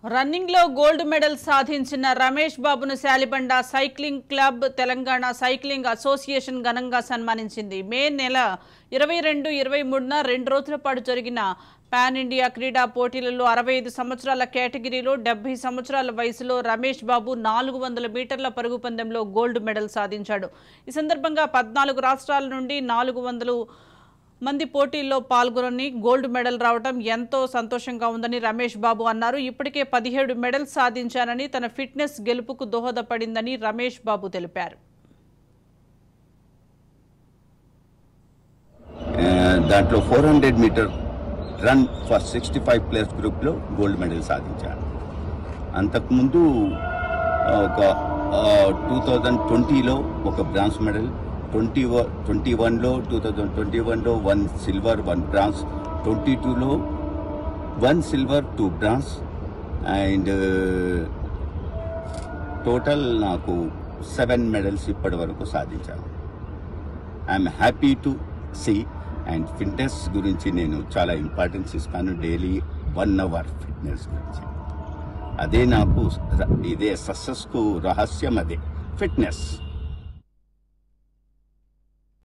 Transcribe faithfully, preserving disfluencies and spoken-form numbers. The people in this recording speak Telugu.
రన్నింగ్ లో గోల్డ్ మెడల్ సాధించిన రమేష్ బాబును Shalibanda cycling club Telangana cycling association ఘనంగా సన్మానించింది. మే నెల ఇరవై రెండు ఇరవై మూడున రెండు రోజుల పాటు జరిగిన పాన్ ఇండియా క్రీడా పోటీలలో అరవై ఐదు సంవత్సరాల కేటగిరీలో డెబ్బై సంవత్సరాల వయసులో రమేష్ బాబు నాలుగు వందల మీటర్ల పరుగు పందెంలో గోల్డ్ మెడల్ సాధించాడు. ఈ సందర్భంగా పద్నాలుగు రాష్ట్రాల నుండి నాలుగు వందలు మంది పోటీల్లో పాల్గొని గోల్డ్ మెడల్ రావడం ఎంతో సంతోషంగా ఉందని రమేష్ బాబు అన్నారు. ఇప్పటికే పదిహేడు మెడల్స్ సాధించానని, తన ఫిట్నెస్ గెలుపుకు దోహదపడిందని రమేష్ బాబు తెలిపారు. దాంట్లో four hundred metre run for sixty five plus గ్రూప్లో గోల్డ్ మెడల్ సాధించాను. అంతకుముందు ఒక టూ థౌజండ్ ట్వంటీలో ఒక బ్రాంజ్ మెడల్, ట్వంటీ ట్వంటీ వన్లో టూ థౌజండ్ ట్వంటీ వన్లో one silver one bronze, twenty టూలో one silver two bronze and total నాకు సెవెన్ మెడల్స్ ఇప్పటి వరకు సాధించాను. I'm happy to see. And fitness గురించి నేను చాలా ఇంపార్టెన్స్ ఇస్తాను. డైలీ వన్ అవర్ ఫిట్నెస్ గురించి. అదే నాకు ఇదే సక్సెస్కు రహస్యం, అదే ఫిట్నెస్.